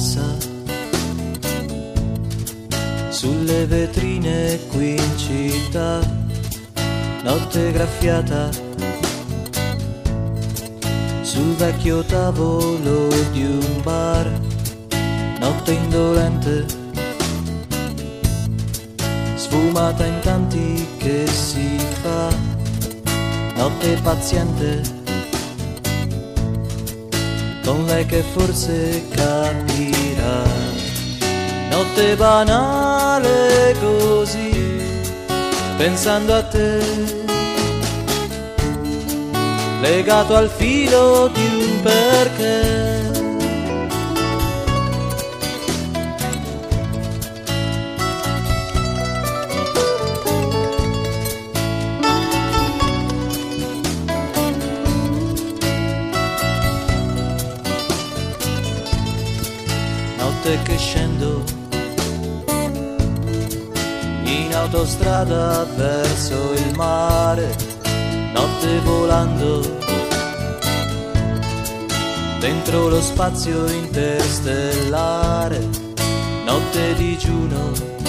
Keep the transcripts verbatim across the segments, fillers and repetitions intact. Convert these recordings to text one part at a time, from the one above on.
passa sulle vetrine qui in città, notte graffiata sul vecchio tavolo di un bar, notte indolente sfumata in tanti che si fa, notte paziente con lei che forse capirà, notte banale così, pensando a te, legato al filo di un perché. Notte che scendo in autostrada verso il mare, notte volando dentro lo spazio interstellare, notte digiuno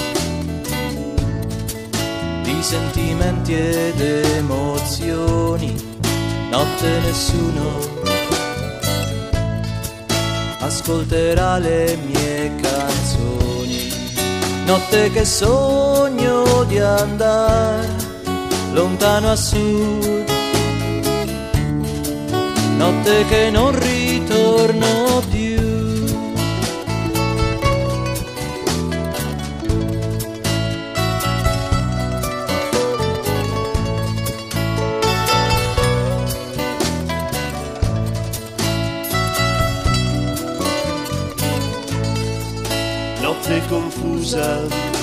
di sentimenti ed emozioni, notte nessuno ascolterà le mie canzoni, notte che sogno di andare lontano a sud, notte che non ritorno più. Notte confusa,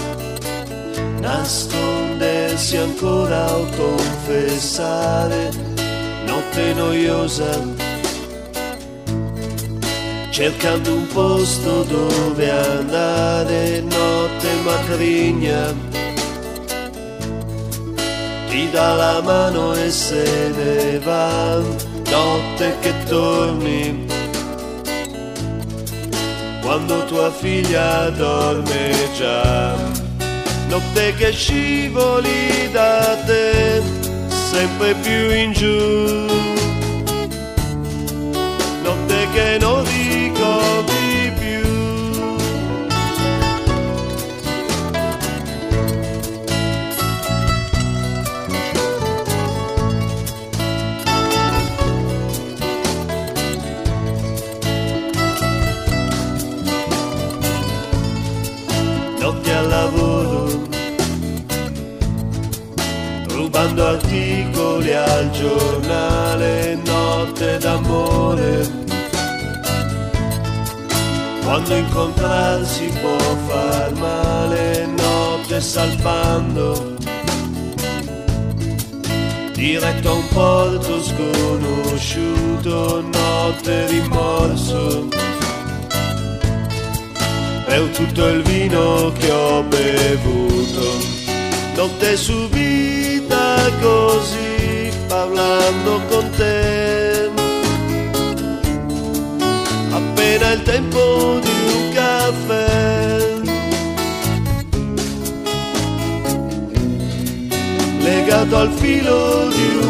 nascondersi ancora o confessare, notte noiosa, cercando un posto dove andare, notte matrigna, ti dà la mano e se ne va, notte che torni quando tua figlia dorme già, notte che scivoli da te sempre più in giù, notte che non ricordi più. Notte al lavoro, rubando articoli al giornale, notte d'amore, quando incontrarsi può far male, notte salpando, diretto a un porto sconosciuto, notte rimorso per tutto il vino che ho bevuto, notte subita così parlando con te, appena il tempo di un caffè, legato al filo di un